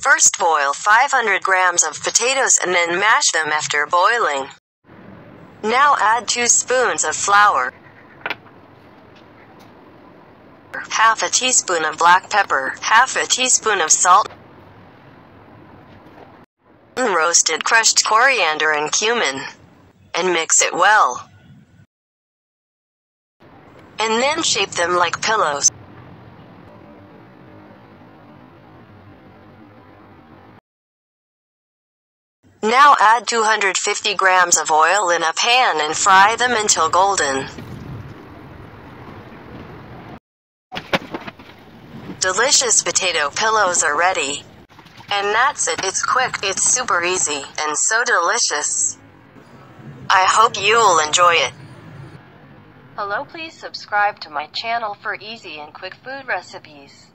First boil 500 grams of potatoes and then mash them after boiling. Now add 2 spoons of flour, half a teaspoon of black pepper, half a teaspoon of salt, and roasted crushed coriander and cumin, and mix it well. And then shape them like pillows. Now add 250 grams of oil in a pan and fry them until golden. Delicious potato pillows are ready. And that's it. It's quick, it's super easy, and so delicious. I hope you'll enjoy it. Hello, please subscribe to my channel for easy and quick food recipes.